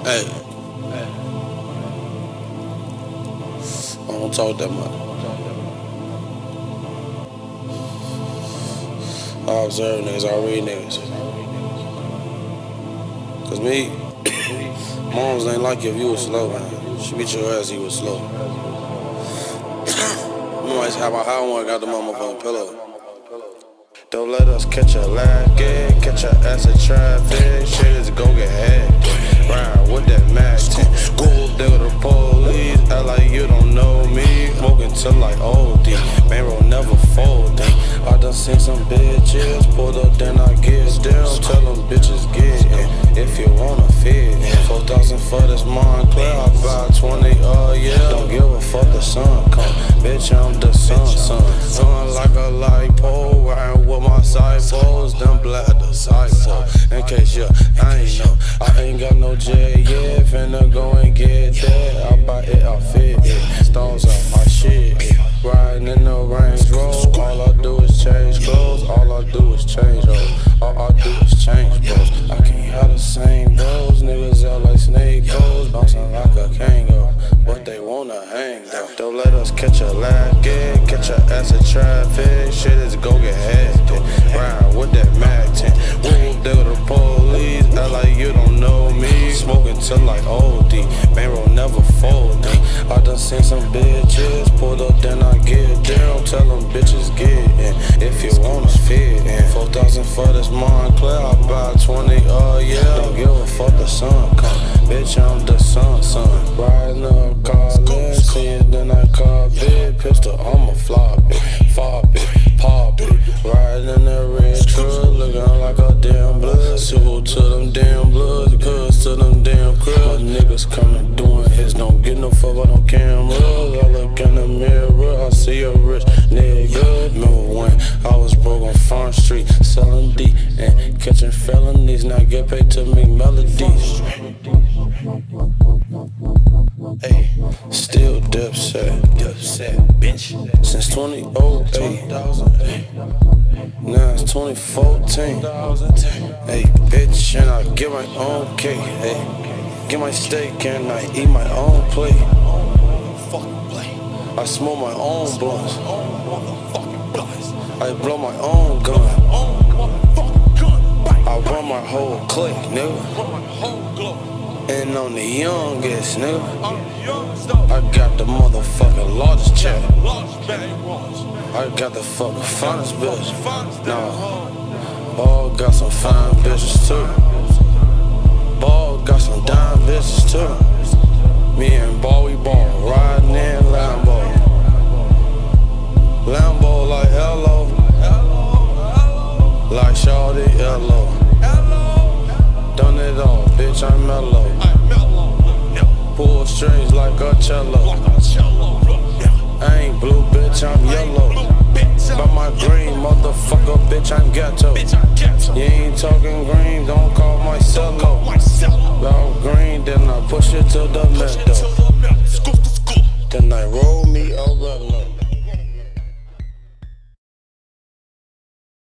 Hey, I don't talk that much. I observe niggas, I read niggas. Cause me, moms ain't like you if you was slow, man. She beat your ass if you was slow. You might have my high one, got the motherfucking pillow. Don't let us catch a lag, catch a ass in traffic. Shit is go get hectic. Ride with that Mac 10. Go up there with the police, act like you don't know me. Smoking till like OD, man, roll never folding. I done seen some bitches, pulled up then I get down. Tell them bitches get in, if you wanna fit in. 4,000 for this Montclair, I buy 20, yeah. Don't give a fuck, the sun come. Bitch, I'm the sun. Sun like a light pole, riding with my cyphers, them black disciple. In case you ain't know, I ain't got no jet yet, finna go and get that. I buy it, I fit it, stones out my shit. Riding in the Range Rover, all I do is change clothes, all I do is change hoes, all I do is change bros. I can't have the same bros, niggas out like snake goes, bouncing like a kango, but they wanna hang though. Don't let us catch a lag, catch a ass in traffic, shit is go get hectic. Ride with that Mac 10, whoop there with the police, act like you don't know me. Smoking till like OD, man, roll never folding. I done seen some bitches, pulled up then I get down. Tell them bitches get in, if you wanna fit in. 4,000 for this Montclair, I buy 20, yeah. Don't give a fuck, the sun come. Bitch, I'm the sun. Riding up car, see it then I call big. Pistol, I'ma flop it, pop it. Riding in that red truck, looking like a damn blood. Civil to them damn bloods, cuz to them damn cribs. My niggas coming doing hits, don't get no fuck on cameras. I look in the mirror, I see a rich nigga. Remember when I was broke on Farm Street, selling D and catching felonies. Now get paid to make melodies. Hey, still dipset, bitch. Since 2008, now it's 2014. Hey, bitch, and I get my own cake. Hey, get my steak and I eat my own plate. I smoke my own blunts. I blow my own gun. I run my whole clique, nigga. And I'm the youngest, nigga. I got the motherfucking largest check. I got the fucking finest bitch. Nah, Ball got some fine bitches too. Ball got some dime bitches too. Me and Ball, we ball, riding in Lambo. Lambo like hello, like shawty hello. Done it all, bitch, I'm mellow. Pull strings like a cello. I ain't blue, bitch, I'm yellow. But my green, motherfucker, bitch, I'm ghetto. You ain't talking green, don't call my cello.